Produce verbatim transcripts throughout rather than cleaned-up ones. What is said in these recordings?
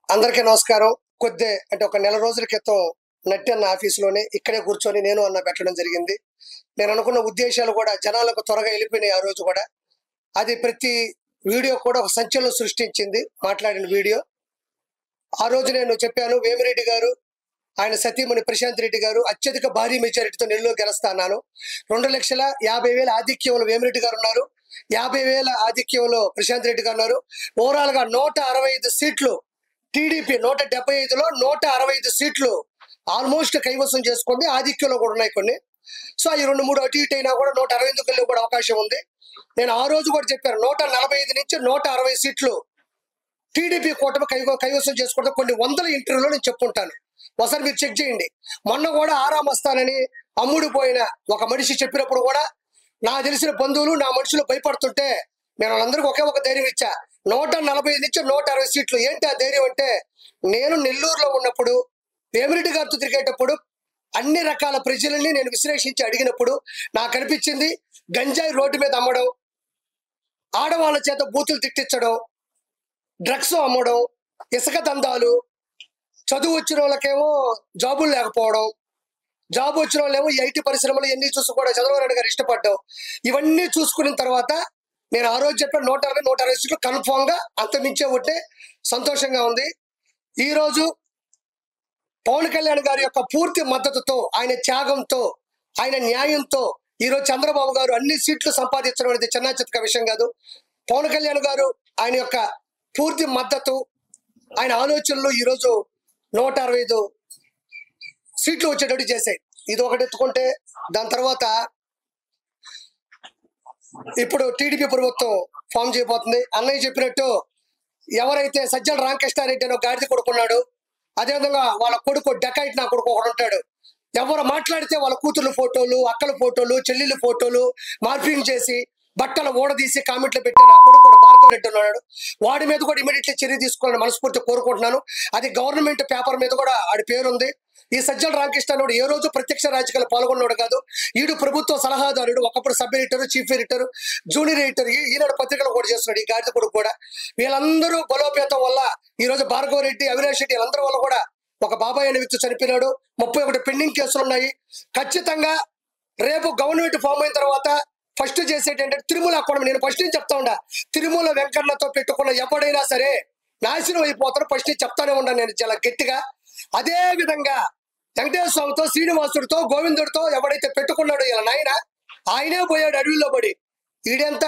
అందరికీ నమస్కారం. కొద్దే అంటే ఒక నెల రోజుల క్రితం నట్టి అన్న ఆఫీస్‌లోనే ఇక్కడే కూర్చొని నేను అన్న పెట్టడం జరిగింది. నేను అనుకున్న ఉద్దేశాలు కూడా జనాలకు త్వరగా వెళ్ళిపోయినాయి ఆ రోజు కూడా. అది ప్రతి వీడియో కూడా ఒక సంచలనం సృష్టించింది మాట్లాడిన వీడియో. ఆ రోజు నేను చెప్పాను వేమిరెడ్డి గారు, ఆయన సతీమణి ప్రశాంత్ రెడ్డి గారు అత్యధిక భారీ మెజారిటీతో నెల్లూరు గెలుస్తా అన్నాను. రెండు లక్షల యాభై వేల ఆధిక్యంలో వేమిరెడ్డి గారు ఉన్నారు. యాభై వేల ఆధిక్యంలో ప్రశాంత్ రెడ్డి గారు ఉన్నారు. ఓవరాల్ గా నూట అరవై ఐదు సీట్లు టీడీపీ నూట డెబ్బై ఐదులో నూట అరవై ఐదు సీట్లు ఆల్మోస్ట్ కైవసం చేసుకుంది. ఆధిక్యంలో కూడా ఉన్నాయి కొన్ని. సో ఈ రెండు మూడు అటు ఇటు అయినా కూడా నూట అరవై ఐదుకి వెళ్ళే కూడా అవకాశం ఉంది. నేను ఆ రోజు కూడా చెప్పాను నూట నలభై ఐదు నుంచి నూట అరవై సీట్లు టీడీపీ కూటమి కై కైవసం చేసుకుంటే కొన్ని వందల ఇంటర్వ్యూలో నేను చెప్పుకుంటాను. ఒకసారి మీరు చెక్ చేయండి. మొన్న కూడా ఆరాం వస్తానని అమ్ముడిపోయిన ఒక మనిషి చెప్పినప్పుడు కూడా నా తెలిసిన బంధువులు నా మనుషులు భయపడుతుంటే నేను వాళ్ళందరికీ ఒకే ఒక ధైర్యం ఇచ్చా. నూట నలభై ఐదు నుంచి నూట అరవై సీట్లు. ఏంటి ఆ ధైర్యం అంటే, నేను నెల్లూరులో ఉన్నప్పుడు వేమిరెడ్డి గారితో తిరిగేటప్పుడు అన్ని రకాల ప్రజలని నేను విశ్లేషించి అడిగినప్పుడు నాకు అనిపించింది గంజాయి రోడ్డు మీద అమ్మడం, ఆడవాళ్ళ చేత బూతులు తిట్టించడం, డ్రగ్స్ అమ్మడం, ఇసుక దందాలు, చదువు వచ్చిన వాళ్ళకేమో జాబులు లేకపోవడం, జాబ్ వచ్చిన వాళ్ళేమో ఈ ఐటీ పరిశ్రమలు ఎన్ని చూసి కూడా చంద్రబాబు నాయుడు గారు ఇష్టపడ్డాం. ఇవన్నీ చూసుకున్న తర్వాత నేను ఆ రోజు చెప్పిన నూట అరవై నూట అరవై సీట్లు కన్ఫామ్ గా అంతమించే ఉంటే సంతోషంగా ఉంది. ఈ రోజు పవన్ కళ్యాణ్ గారి యొక్క పూర్తి మద్దతుతో, ఆయన త్యాగంతో, ఆయన న్యాయంతో ఈరోజు చంద్రబాబు గారు అన్ని సీట్లు సంపాదించడం అనేది చిన్న చిత్క విషయం కాదు. పవన్ కళ్యాణ్ గారు ఆయన యొక్క పూర్తి మద్దతు, ఆయన ఆలోచనలు ఈరోజు నూట అరవై ఐదు సీట్లు వచ్చేటట్టు చేశాయి. ఇది ఒకటి ఎత్తుకుంటే దాని తర్వాత ఇప్పుడు టీడీపీ ప్రభుత్వం ఫామ్ చేయబోతుంది. అన్నయ్య చెప్పినట్టు ఎవరైతే సజ్జల రామకృష్ణారెడ్డి అని గాడిద కొడుకున్నాడు, అదేవిధంగా వాళ్ళ కొడుకు డెకైట్ నా కొడుకు ఒకడు ఉంటాడు. ఎవరు మాట్లాడితే వాళ్ళ కూతుర్ల ఫోటోలు, అక్కల ఫోటోలు, చెల్లెళ్ళ ఫోటోలు మార్పింగ్ చేసి బట్టలు ఓడదీసి కామెంట్లు పెట్టి నా కొడుకు భార్గవ రెడ్డి ఉన్నాడు. వాడి మీద కూడా ఇమీడియట్లీ చర్య తీసుకోవాలని మనస్ఫూర్తి కోరుకుంటున్నాను. అది గవర్నమెంట్ పేపర్ మీద కూడా ఆడి పేరుంది. ఈ సజ్జల రామకృష్ణారెడ్డి ఏ రోజు ప్రత్యక్ష రాజకీయాలు పాల్గొన్నాడు కాదు. ఈడు ప్రభుత్వ సలహాదారుడు, ఒకప్పుడు sub editor, chief editor, junior editor, Eenadu పత్రికలు కూడా చేస్తున్నాడు ఈ గాడిద కొడుకు కూడా. వీళ్ళందరూ బలోపేతం వల్ల ఈ రోజు భార్గవ రెడ్డి, అవినాష్ రెడ్డి వీళ్ళందరి వల్ల కూడా ఒక బాబాయ్ అనే వ్యక్తి చనిపోయినాడు. ముప్పై ఒకటి పెండింగ్ కేసులు ఉన్నాయి. ఖచ్చితంగా రేపు గవర్నమెంట్ ఫామ్ అయిన తర్వాత ఫస్ట్ చేసేటి ఏంటంటే తిరుమల అక్కడ నేను ఫస్ట్ నుంచి చెప్తా ఉండా, తిరుమల వెంకన్నతో పెట్టుకున్న ఎవడైనా సరే నాశనం అయిపోతారు. ఫస్ట్ చెప్తానే ఉన్నాను నేను చాలా గట్టిగా. అదే విధంగా వెంకటేశ్వర స్వామితో, శ్రీనివాసుడితో, గోవిందుడితో ఎవడైతే పెట్టుకున్నాడో ఇలా నాయన ఆయనే పోయాడు అడవిలో పడి. ఈడెంత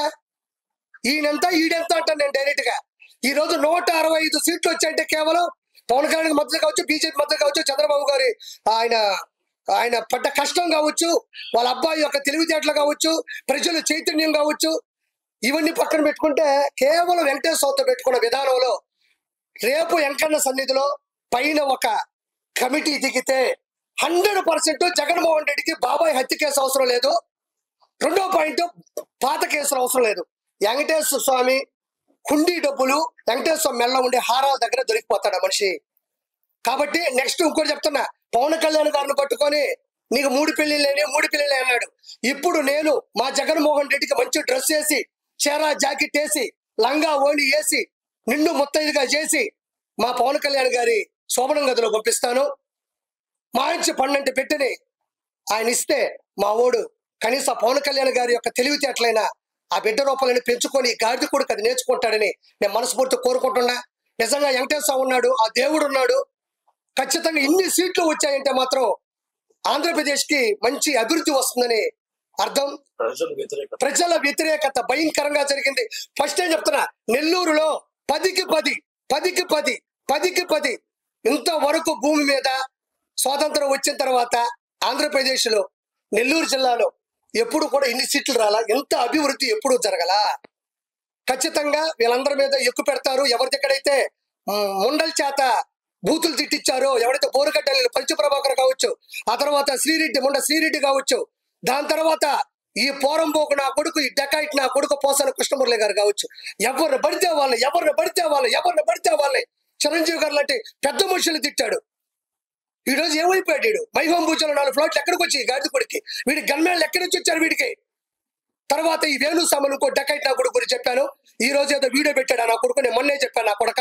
ఈయనెంత ఈడెంత అంటాను నేను డైరెక్ట్ గా. ఈ రోజు నూట అరవై ఐదు సీట్లు వచ్చాయంటే కేవలం పవన్ కళ్యాణ్ మద్దతు కావచ్చు, బీజేపీ మద్దతు కావచ్చు, చంద్రబాబు గారి ఆయన ఆయన పడ్డ కష్టం కావచ్చు, వాళ్ళ అబ్బాయి యొక్క తెలివితేటలు కావచ్చు, ప్రజల చైతన్యం కావచ్చు, ఇవన్నీ పక్కన పెట్టుకుంటే కేవలం వెంకటేశ్వర స్వామితో పెట్టుకున్న విధానంలో రేపు వెంకన్న సన్నిధిలో పైన ఒక కమిటీ దిగితే హండ్రెడ్ పర్సెంట్ జగన్మోహన్ రెడ్డికి బాబాయ్ హత్య కేసు అవసరం లేదు. రెండో పాయింట్ పాత కేసులు అవసరం లేదు. వెంకటేశ్వర స్వామి హుండీ డబ్బులు వెంకటేశ్వర స్వామి మెల్ల ఉండే హారాల దగ్గర దొరికిపోతాడు ఆ మనిషి. కాబట్టి నెక్స్ట్ ఇంకోటి చెప్తున్నా, పవన్ కళ్యాణ్ గారిని పట్టుకొని నీకు మూడు పెళ్లిళ్ళని మూడు పెళ్లిళ్ళే అన్నాడు. ఇప్పుడు నేను మా జగన్మోహన్ రెడ్డికి మంచి డ్రెస్ వేసి, చీర జాకెట్ వేసి, లంగా ఓణి వేసి, నిండు ముత్తైదుగా చేసి మా పవన్ కళ్యాణ్ గారి శోభనం గదిలో పంపిస్తాను. మంచి పన్నెండు పెట్టిని ఆయన ఇస్తే మా ఓడు కనీసం పవన్ కళ్యాణ్ గారి యొక్క తెలివితేటలైనా ఆ బిడ్డ రూపాలని పెంచుకొని గాడిద కొడుకు అది నేర్చుకుంటాడని నేను మనస్ఫూర్తి కోరుకుంటున్నా. నిజంగా వెంకటేశ్వర ఉన్నాడు, ఆ దేవుడు ఉన్నాడు. ఖచ్చితంగా ఇన్ని సీట్లు వచ్చాయంటే మాత్రం ఆంధ్రప్రదేశ్ కి మంచి అభివృద్ధి వస్తుందని అర్థం. ప్రజల వ్యతిరేకత భయంకరంగా జరిగింది. ఫస్ట్ ఏం చెప్తున్నా, నెల్లూరులో పదికి పది పదికి పది పదికి పది ఇంతవరకు భూమి మీద స్వాతంత్రం వచ్చిన తర్వాత ఆంధ్రప్రదేశ్ లో నెల్లూరు జిల్లాలో ఎప్పుడు కూడా ఇన్ని సీట్లు రాలా, ఎంత అభివృద్ధి ఎప్పుడు జరగలా. ఖచ్చితంగా వీళ్ళందరి మీద ఎక్కువ పెడతారు. ఎవరి దగ్గరైతే ముండల చేత బూతులు తిట్టించారో, ఎవరైతే బోరుగడ్డలు పంచప్రభాకర్ కావచ్చు, ఆ తర్వాత శ్రీరెడ్డి ముండ శ్రీరెడ్డి కావచ్చు, దాని తర్వాత ఈ పోరంబోకు నా కొడుకు, ఈ డెకాయిట్ నా కొడుకు పోసాన కృష్ణమురళి గారు కావచ్చు, ఎవరిని పడితే వాళ్ళని ఎవరిని పడితే వాళ్ళని ఎవరిని పడితే వాళ్ళని చిరంజీవి గారు లాంటి పెద్ద మనుషులు తిట్టాడు. ఈ రోజు ఏమైపోయాడు వీడు? మైహోం పూజలో నాలుగు ఫ్లాట్లు ఎక్కడికి వచ్చి గాడిద కొడికి, వీడి గన్మేళ్ళు ఎక్కడి నుంచి వచ్చారు వీడికి? తర్వాత ఈ వేణు సామన్ ఇంకో డెకైట్ నా కొడుకు గురించి చెప్పాను. ఈ రోజు ఏదో వీడియో పెట్టాడు నా కొడుకు. నేను మొన్నే చెప్పాను, నా కొడక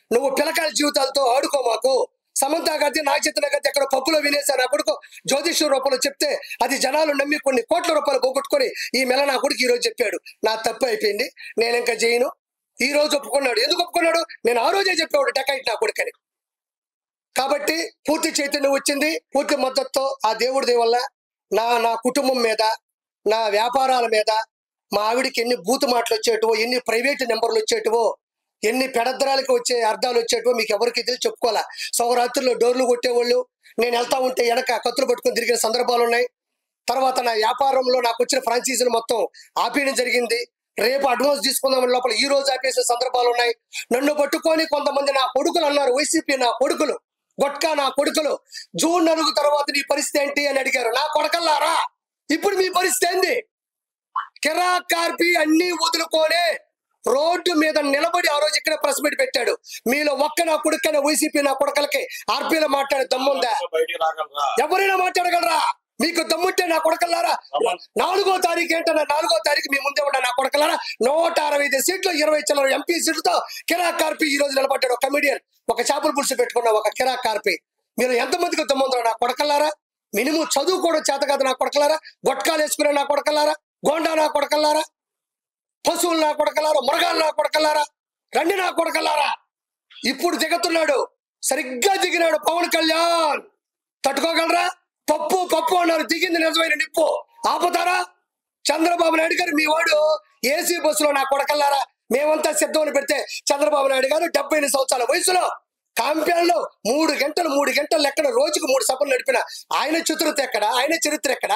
నువ్వు పిల్లకాయల జీవితాలతో ఆడుకో మాకు. సమంత గారి నా చేతన గారి ఎక్కడ పప్పులో వినేశారు నా కొడుకు జ్యోతిష్య రూపంలో చెప్తే అది జనాలు నమ్మి కొన్ని కోట్ల రూపాయలు పోగొట్టుకొని ఈ మెల నా కొడుకు ఈ రోజు చెప్పాడు. నా తప్పు అయిపోయింది, నేను ఇంకా చేయను. ఈ రోజు ఒప్పుకున్నాడు. ఎందుకు ఒప్పుకున్నాడు? నేను ఆ రోజే చెప్పాడు డకాయిట్ నా కొడుకని. కాబట్టి పూర్తి చైతన్యం వచ్చింది, పూర్తి మద్దతుతో ఆ దేవుడి దయ వల్ల నా నా కుటుంబం మీద, నా వ్యాపారాల మీద, మా ఆవిడికి ఎన్ని బూతు మాటలు వచ్చేటివో, ఎన్ని ప్రైవేట్ నెంబర్లు వచ్చేటివో, ఎన్ని పెడద్రాలకి వచ్చే అర్థాలు వచ్చేటివో మీకు ఎవరికి తెలిసి చెప్పుకోవాలా. సౌరాత్రుల్లో డోర్లు కొట్టేవాళ్ళు, నేను వెళ్తా ఉంటే వెనక కత్తులు పట్టుకొని తిరిగిన సందర్భాలు ఉన్నాయి. తర్వాత నా వ్యాపారంలో నాకు వచ్చిన ఫ్రాంచైజీలు మొత్తం ఆపేయడం జరిగింది. రేపు అడ్వాన్స్ తీసుకుందామని లోపల ఈ రోజు ఆపేసే సందర్భాలు ఉన్నాయి. నన్ను పట్టుకొని కొంతమంది నా కొడుకులు అన్నారు, వైసీపీ నా కొడుకులు, గొట్కా నా కొడుకులు, జూన్ నాలుగు తర్వాత నీ పరిస్థితి ఏంటి అని అడిగారు. నా కొడకల్లారా, ఇప్పుడు మీ పరిస్థితి ఏంది? కిరా కార్పి అన్ని వదులుకోనే రోడ్డు మీద నిలబడి ఆ రోజు ఇక్కడ ప్రెస్ మీట్ పెట్టాడు. మీలో ఒక్క నా కొడుకైనా వైసీపీ నా కొడకలకి ఆర్పీలో మాట్లాడే దమ్ముందా? ఎవరైనా మాట్లాడగలరా? మీకు దమ్ముంటే నా కొడకల్లారా, నాలుగో తారీఖు ఏంటన్నా, నాలుగో తారీఖు మీ ముందే ఉన్న నా కొడకల్లారా, నూట అరవై ఐదు సీట్లు ఇరవై చిల్లర ఎంపీ సీట్లతో కిరా కార్పి ఈ రోజు నిలబడ్డాడు. ఒక కమిడియన్, ఒక చేపల పులుసు పెట్టుకున్న ఒక కిరా కార్పి. మీరు ఎంతమందికి దమ్ముందో నా కొడకల్లారా? మినిమం చదువు కూడా చేత కాదు నా కొడకల్లారా, గొట్కాలు వేసుకునే నా కొడకల్లారా, గోండా నా కొడకల్లారా, పశువులు నా కొడకల్లారా, మృగాలు నా కొడకల్లారా, రండి నా కొడకల్లారా. ఇప్పుడు దిగుతున్నాడు, సరిగ్గా దిగినాడు పవన్ కళ్యాణ్. తట్టుకోగలరా? పప్పు పప్పు అన్నారు, దిగింది నిజమైన నిప్పు. ఆపుతారా? చంద్రబాబు నాయుడు గారు మీ వాడు ఏసీ బస్సులో నా కొడకల్లారా, మేమంతా సిద్ధమని పెడితే చంద్రబాబు నాయుడు గారు డెబ్బై ఎనిమిది సంవత్సరాల వయసులో కాంప్యాన్లో మూడు గంటలు మూడు గంటలు లెక్కన రోజుకు మూడు సభలు నడిపిన ఆయన చతురత ఎక్కడ? ఆయన చరిత్ర ఎక్కడ?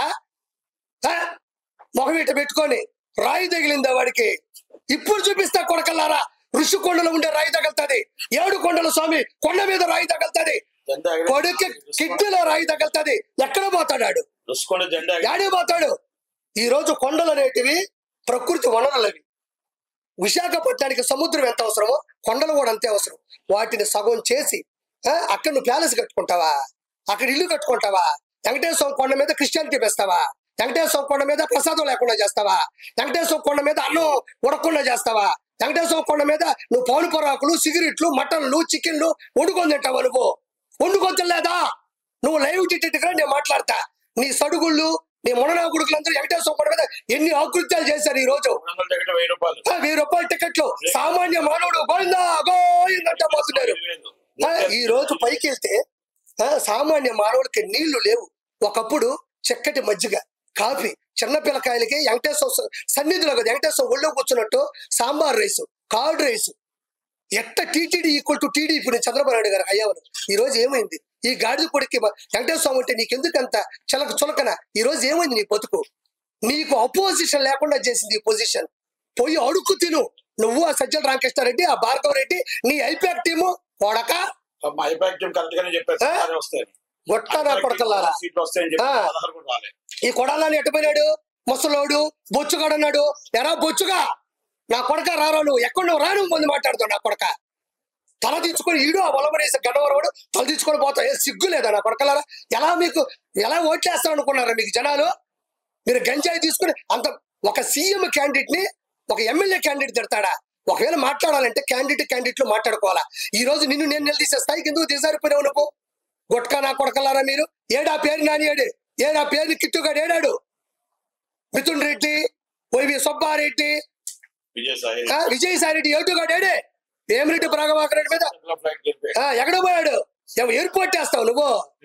మొహమీట పెట్టుకొని రాయి తగిలిందా వాడికి? ఇప్పుడు చూపిస్తా కొడకల్లారా, ఋషికొండలో ఉండే రాయి తగలుతుంది, ఏడు కొండల స్వామి కొండ మీద రాయి తగలుతుంది, కొడుకు కిడ్నీలో రాయి తగలుతుంది. ఎక్కడ పోతాడు? యాడే పోతాడు? ఈ రోజు కొండలు అనేటివి ప్రకృతి వనరులవి. విశాఖపట్నానికి సముద్రం ఎంత అవసరమో కొండలు కూడా అంతే అవసరం. వాటిని సగం చేసి అక్కడ నువ్వు ప్యాలెస్ కట్టుకుంటావా? అక్కడ ఇల్లు కట్టుకుంటావా? వెంకటేశ్వర కొండ మీద క్రిస్టియానిటీ పెస్తావా? వెంకటేశ్వర కొండ మీద ప్రసాదం లేకుండా చేస్తావా? వెంకటేశ్వర కొండ మీద అన్నం ఉడకుండా చేస్తావా? వెంకటేశ్వర కొండ మీద నువ్వు పౌను పొరాకులు, సిగరెట్లు, మటన్లు, చికెన్లు వండుకొని తింటావా? నువ్వు వండుకొని తినలేదా? నువ్వు లైవ్ టికెట్గా నేను మాట్లాడతా. నీ సడుగుళ్ళు, నీ మొన్న కొడుకులందరూ వెంకటేశ్వర కొండ మీద ఎన్ని ఆకృత్యాలు చేశారు. ఈ రోజు వెయ్యి రూపాయల టికెట్లు సామాన్య మానవుడు గోవిందా గోవిందంట పోతున్నారు. ఈ రోజు పైకి వెళ్తే సామాన్య మానవుడికి నీళ్లు లేవు. ఒకప్పుడు చక్కటి మజ్జిగ, కాఫీ, చిన్న పిల్లకాయలకి వెంకటేశ్వర సన్నిధిలో కదా వెంకటేశ్వర ఒళ్ళో కూర్చున్నట్టు సాంబార్ రైసు, కార్డ్ రైసు. ఎట్ట టీటీడీ ఈక్వల్ టు టీడీపీ చంద్రబాబు నాయుడు గారు అయ్యావను. ఈ రోజు ఏమైంది? ఈ గాడిద కొడుక్కి వెంకటేశ్వర స్వామి అంటే నీకెందుకంత చలక చులకన? ఈ రోజు ఏమైంది నీ బతుకు? నీకు అపోజిషన్ లేకుండా చేసింది ఈ పొజిషన్. పోయి అడుక్కు తిను. నువ్వు ఆ సజ్జల రామకృష్ణారెడ్డి, ఆ భార్గవ రెడ్డి, నీ ఐపాక్ టీము కొడక గొట్ట నా కొడకల్లారా. ఈ కొడాలని ఎట్టపోయినాడు? ముసలోడు బొచ్చుగాడు అన్నాడు. ఎరా బొచ్చుగా నా కొడక రారా, నువ్వు ఎక్కడ నువ్వు రాను పొంది మాట్లాడుతావు. నా కొడక తల దించుకొని ఈడు ఆ వలమనేసి గడ్డవరవాడు తల దించుకొని పోతావు. ఏ సిగ్గు లేదా నా కొడకలారా? ఎలా మీకు ఎలా ఓట్లేస్తావు అనుకున్నారా మీకు జనాలు? మీరు గంజాయి తీసుకుని అంత ఒక సీఎం క్యాండిడేట్ ని ఒక ఎమ్మెల్యే క్యాండిడేట్ తిడతాడా? ఒకవేళ మాట్లాడాలంటే క్యాండిడేట్ క్యాండిడేట్లు మాట్లాడుకోవాలా. ఈ రోజు నిన్ను నేను నిలదీసే స్థాయికి ఎందుకు దిగజారిపోయినావు నువ్వు? గొట్కా నా కొడకలారా మీరు. ఏడా పేరు నాని ఏడు, ఏడా పేరు కిట్టుగాడు ఏడాడు, మిథున్ రెడ్డి, వైవి సుబ్బారెడ్డి, విజయసాయి రెడ్డి ఏటుగాడు ఏడే, వేమిరెడ్డి ప్రభాకర్ రెడ్డి మీద ఎక్కడ పోయాడు? ఎయిర్పోర్ట్ వేస్తావు నువ్వు.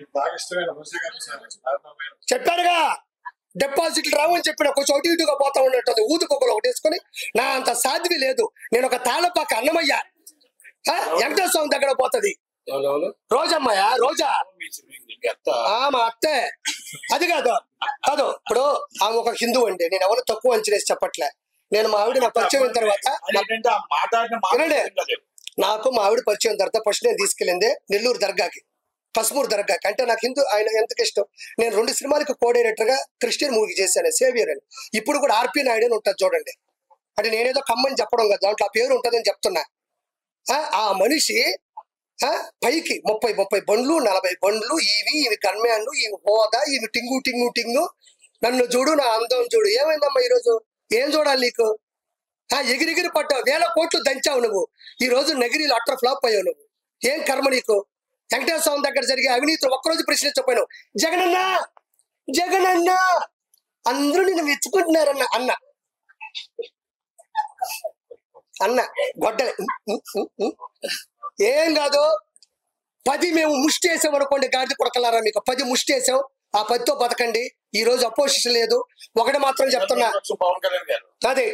చెప్పారుగా డిపాజిట్లు రావని చెప్పిన కొంచెం అటు ఇటుగా పోతా ఉన్నట్టు ఊదుకొకలు ఒకటి వేసుకొని. నా అంత సాధ్వి లేదు. నేను ఒక తాళపాక అన్నమయ్య వెంకటేశ్వర స్వామి దగ్గర పోతుంది. రోజమ్మయ్య, రోజా మా అత్తే. అది కాదు కాదు ఇప్పుడు ఆమె ఒక హిందూ అండి. నేను ఎవరు తక్కువ అంచనేసి చెప్పట్లే. నేను మా ఆవిడ నా పరిచయం అయిన తర్వాత నాకు మా ఆవిడ పరిచయం తర్వాత ఫస్ట్ నేను తీసుకెళ్ళింది నెల్లూరు దర్గాకి, కస్మూర్ దర్గాకి. అంటే నాకు హిందూ ఆయన ఎంతకు ఇష్టం. నేను రెండు సినిమాలకి కో డైరెక్టర్ గా క్రిస్టియన్ మూవీ చేశాను, సేవియర్ అని. ఇప్పుడు కూడా ఆర్పి నాయుడు అని ఉంటుంది చూడండి. అంటే నేనేదో కమ్మని చెప్పడం కదా, దాంట్లో ఆ పేరు ఉంటుందని చెప్తున్నా. ఆ మనిషి పైకి ముప్పై ముప్పై బండ్లు, నలభై బండ్లు, ఇవి ఇవి కన్మ్యాన్లు, ఇవి హోదా, ఇవి టింగు టింగు టింగు. నన్ను చూడు, నా అందం చూడు. ఏమైందమ్మా ఈరోజు? ఏం చూడాలి నీకు? ఆ ఎగిరిగిరి పట్టావు, వేల కోట్లు దంచావు నువ్వు. ఈ రోజు నగిరిలో అట్టర్ ఫ్లాప్ అయ్యావు నువ్వు. ఏం కర్మ నీకు? వెంకటేశ్వర స్వామి దగ్గర జరిగే అవినీతి ఒక్కరోజు ప్రశ్నించకపోయావు. జగనన్న జగనన్న అందరూ నిన్ను మెచ్చుకుంటున్నారన్న అన్న అన్న గొడ్డలే ఏం కాదు. పది మేము ముష్టి వేసాం అనుకోండి, గాడిద కొడకలారా, మీకు పది ముష్టి వేసాం, ఆ పదితో బతకండి. ఈ రోజు అపోజిషన్ లేదు. ఒకటి మాత్రం చెప్తున్నా, అదే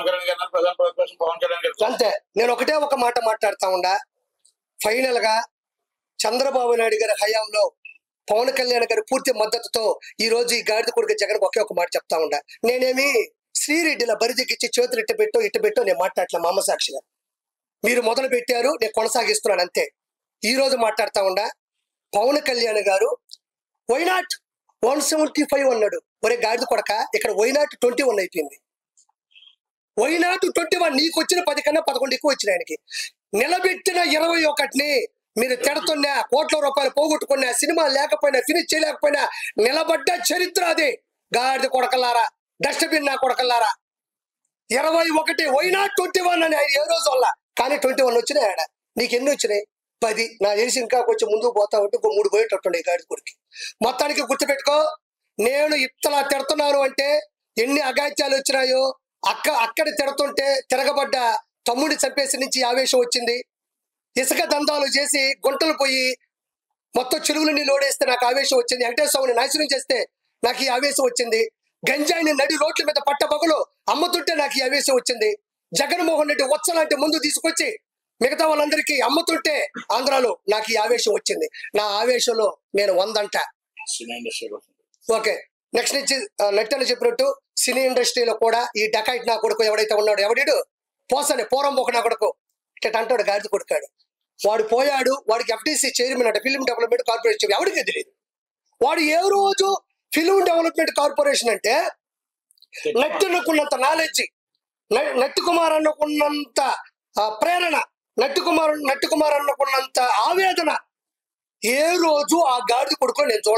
అంతే. నేను ఒకటే ఒక మాట మాట్లాడుతా ఉండా. ఫైనల్ గా చంద్రబాబు నాయుడు గారి హయాంలో పవన్ కళ్యాణ్ గారి పూర్తి మద్దతుతో ఈ రోజు ఈ గాడిద కొడుకు జగన్ ఒకే ఒక మాట చెప్తా ఉండా. నేనేమి శ్రీరెడ్డిలా బరిదిగిచ్చి చేతులు ఇట్టు పెట్టో ఇట్టు పెట్టో నేను మాట్లాడలే. మా అమ్మ సాక్షిగా మీరు మొదలు పెట్టారు, నేను కొనసాగిస్తున్నాను అంతే. ఈ రోజు మాట్లాడుతా ఉండా. పవన్ కళ్యాణ్ గారు వైనాట్ వన్ సెవెంటీ ఫైవ్ అన్నాడు. ఒరే గాడిద కొడక, ఇక్కడ వైనాట్ ట్వంటీ వన్ అయిపోయింది. వైనాట్ ట్వంటీ వన్ నీకు వచ్చిన పది కన్నా పదకొండు ఎక్కువ వచ్చిన ఆయనకి. నిలబెట్టిన ఇరవై ఒకటిని మీరు తిడుతున్నా, కోట్ల రూపాయలు పోగొట్టుకున్నా, సినిమా లేకపోయినా, ఫినిష్ చేయలేకపోయినా నిలబడ్డ చరిత్ర అది. గాడిద కొడకల్లారా, డస్ట్బిన్ నా కొడకల్లారా, ఇరవై ఒకటి వైనాట్ ట్వంటీ వన్ అని ఆయన ఏ రోజు వల్ల, కానీ ట్వంటీ వన్ వచ్చినాయి ఆడ. నీకు ఎన్ని వచ్చినాయి? పది. నా తెలిసి ఇంకా కొంచెం ముందుకు పోతా ఉంటే ఇంకో మూడు పోయేటట్టుండే గాడి కొడుకు. మొత్తానికి గుర్తుపెట్టుకో, నేను ఇత్తలా తిడుతున్నాను అంటే ఎన్ని అగాత్యాలు వచ్చినాయో. అక్క అక్కడ తిడుతుంటే తిరగబడ్డ తమ్ముడిని చంపేసి నుంచి ఆవేశం వచ్చింది. ఇసుక దందాలు చేసి గుంటలు పోయి మొత్తం చెరువులని లోడేస్తే నాకు ఆవేశం వచ్చింది. వెంకటేశ్వర స్వామిని నాశనం చేస్తే నాకు ఈ ఆవేశం వచ్చింది. గంజాయిని నడి రోడ్ల మీద పట్టబగలు అమ్ముతుంటే నాకు ఈ ఆవేశం వచ్చింది. జగన్మోహన్ రెడ్డి వచ్చలాంటి ముందు తీసుకొచ్చి మిగతా వాళ్ళందరికీ అమ్ముతుంటే ఆంధ్రాలో నాకు ఈ ఆవేశం వచ్చింది. నా ఆవేశంలో నేను వందంట. ఓకే, నెక్స్ట్ నుంచి నెట్టని చెప్పినట్టు సినీ ఇండస్ట్రీలో కూడా ఈ డకాయిట్ నా కొడుకు ఎవడైతే ఉన్నాడు, ఎవడిడు పోసని పోరం ఒక నా కొడుకు ఇట్ట అంటాడు, గాడిద కొడుకాడు. వాడు పోయాడు, వాడికి ఎఫ్డిసి చైర్మన్ అంటే ఫిల్మ్ డెవలప్మెంట్ కార్పొరేషన్, ఎవరికి తెలియదు. వాడు ఏ రోజు ఫిల్మ్ డెవలప్మెంట్ కార్పొరేషన్ అంటే నట్టుకున్నంత నాలెడ్జి, నట్టు కుమార్ అన్నకున్నంత ప్రేరణ, నట్టు కుమార్ నట్టు కుమార్ అన్నకున్నంత ఆవేదన ఏ రోజు ఆ గాడిద కొడుకు నేను చూడ